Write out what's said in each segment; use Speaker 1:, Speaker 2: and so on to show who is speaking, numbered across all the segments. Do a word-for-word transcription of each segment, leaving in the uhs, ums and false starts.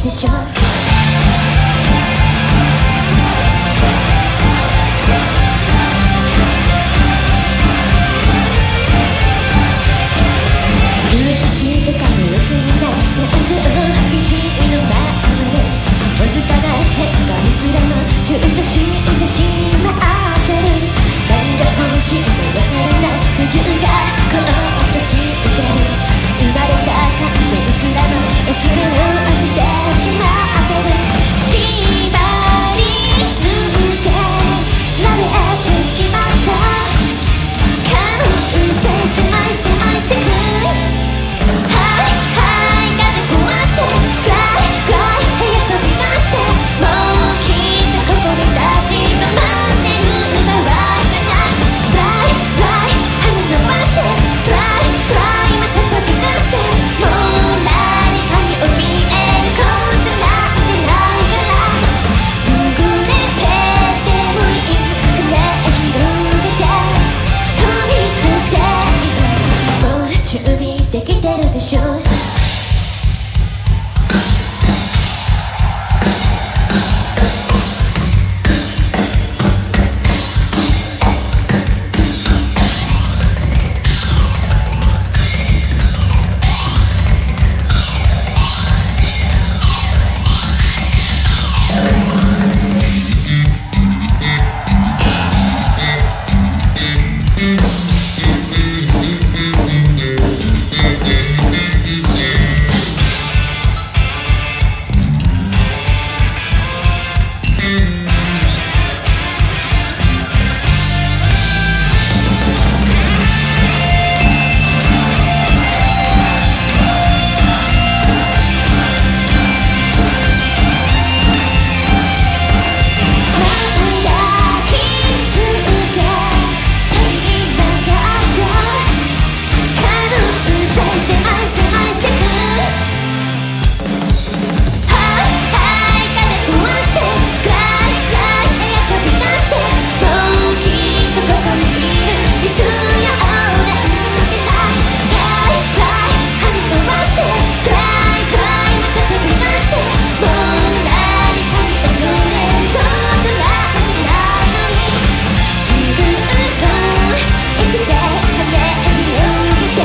Speaker 1: でしょ。許して髪を組んだよんじゅういちの前でわずかな変化にすらも躊躇してしまってる。何が欲しいかわからない不自由が交差してる。生まれた感情すらも知るをしてしまってる。縛り付けられてしまった可能性狭い狭い世界。はいはい風壊して暗い暗い部屋飛び出してもうきっとここに立ち止まってる場合じゃない。Fly fly 羽伸ばして Try try また飛び出してもう何かに怯えることなんてないから潜れててもいい羽広げて飛び出てもう準備できてるでしょ。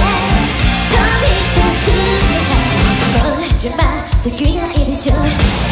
Speaker 1: できないでしょ。